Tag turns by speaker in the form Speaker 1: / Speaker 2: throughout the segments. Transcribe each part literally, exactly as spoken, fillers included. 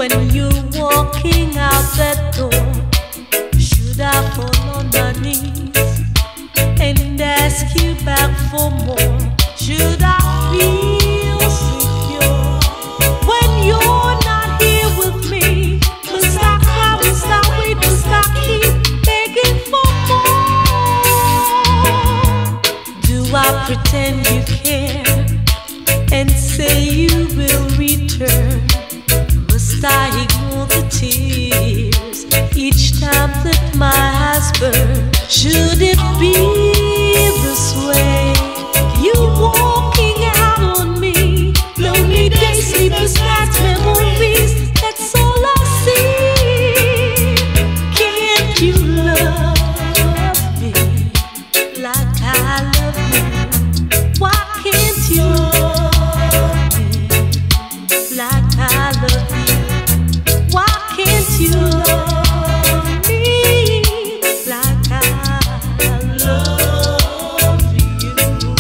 Speaker 1: When you're walking out that door, should I fall on my knees and ask you back for more? Should I feel secure when you're not here with me? 'Cause I promise I'll wait, 'cause I keep begging for more. Do I pretend you care and say you will return? Must I ignore the tears each time that my eyes burn? Should it be this way? You walking out on me, lonely days, sleepless nights, memories, that's all I see. Can't you love me like I love you? Why can't you love me like I love you? Why can't you love me like I love you?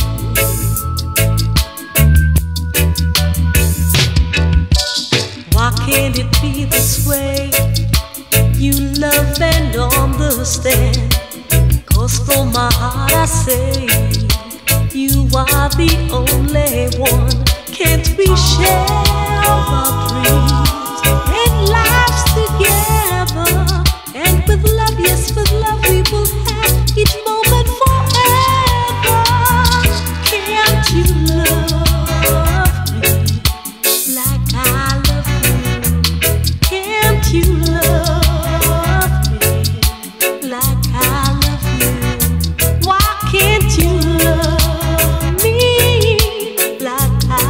Speaker 1: Why can't it be this way? You love and understand. 'Cause from my heart I say, you are the only one. Can't we share our dreams and lives together? And with love, yes, with love we will have each moment forever. Can't you love me like I love you? Can't you love me like I love you? Why can't you love me like I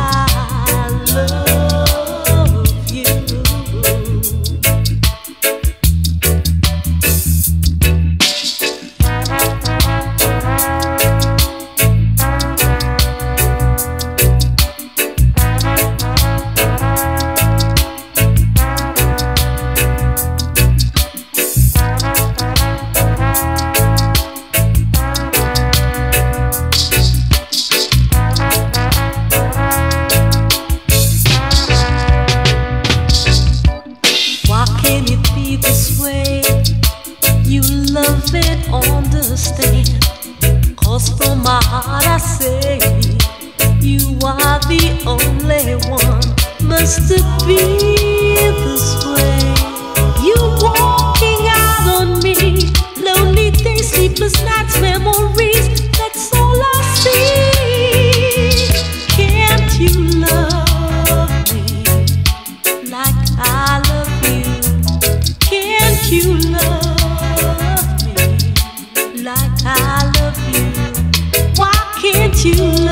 Speaker 1: love you? Why can't it be this way? You love and understand. 'Cause from my heart I say, you are the only one. Must it be this way? You walking out on me, lonely days, sleepless nights, memories, that's all I see. Can't you love me like I love you? Can't you love me like I love you? Why can't you